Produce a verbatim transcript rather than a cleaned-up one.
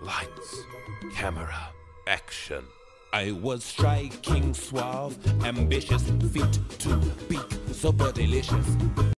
Lights, camera, action. I was striking suave, ambitious, fit to be super delicious.